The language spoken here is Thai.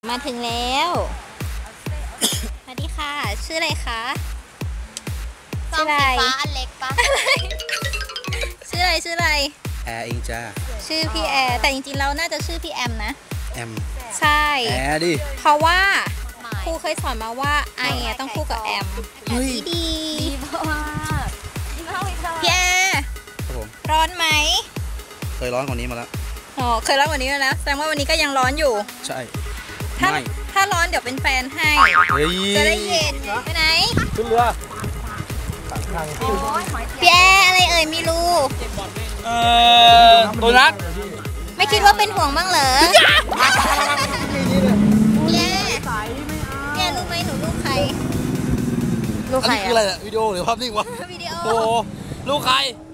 มาถึงแล้ว สวัสดีค่ะ ชื่ออะไรคะซองสีฟ้าอันเล็กปะชื่ออะไรแอร์เองจ้าชื่อพี่แอร์แต่จริงๆเราน่าจะชื่อพี่แอมนะแอมใช่แอร์ดิเพราะว่าครูเคยสอนมาว่าไอต้องคู่กับแอมดีมากพี่แอร์ร้อนไหมเคยร้อนกว่านี้มาแล้วอ๋อเคยร้อนกว่านี้มาแล้วแสดงว่าวันนี้ก็ยังร้อนอยู่ใช่ถ้าร้อนเดี๋ยวเป็นแฟนให้จะได้เย็นไปไหนขึ้นเรือพี่แอร์อะไรเอ่ยมีรูตัวนัดไม่คิดว่าเป็นห่วงบ้างเหรอพี่แอร์รู้ไหมหนูลูกใครลูกใครคืออะไรอะวิดีโอหรือภาพนิ่งวะวิดีโอโอ้ลูกใคร